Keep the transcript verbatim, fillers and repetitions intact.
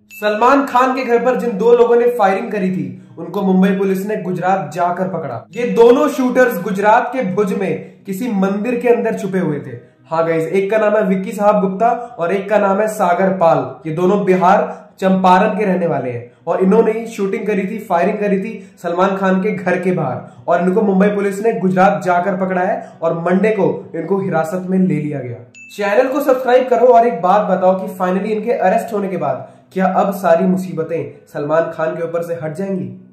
सलमान खान के घर पर जिन दो लोगों ने फायरिंग करी थी उनको मुंबई पुलिस ने गुजरात जाकर पकड़ा। ये दोनों शूटर्स गुजरात के भुज में किसी मंदिर के अंदर छुपे हुए थे। हाँ गाइस, एक का नाम है विक्की साहब गुप्ता और एक का नाम है सागर पाल। ये दोनों बिहार चंपारण के रहने वाले हैं और इन्होंने ही शूटिंग करी थी, फायरिंग करी थी सलमान खान के घर के बाहर और इनको मुंबई पुलिस ने गुजरात जाकर पकड़ा है और मंडे को इनको हिरासत में ले लिया गया। चैनल को सब्सक्राइब करो और एक बात बताओ कि फाइनली इनके अरेस्ट होने के बाद क्या अब सारी मुसीबतें सलमान खान के ऊपर से हट जाएंगी?